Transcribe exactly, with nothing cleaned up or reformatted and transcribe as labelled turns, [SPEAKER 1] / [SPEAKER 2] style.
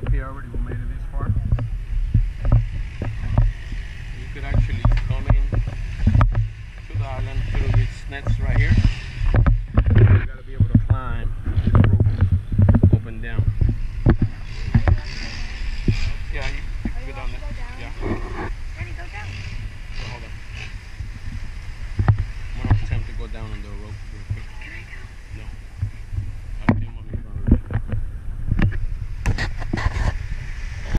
[SPEAKER 1] up here already. We made it this far. You could actually come in to the island through these nets right here. You gotta be able to climb this rope up and down. Yeah, you, you can go down there. Yeah.
[SPEAKER 2] Ready, go down.
[SPEAKER 1] So hold on. I'm gonna attempt to go down on the rope.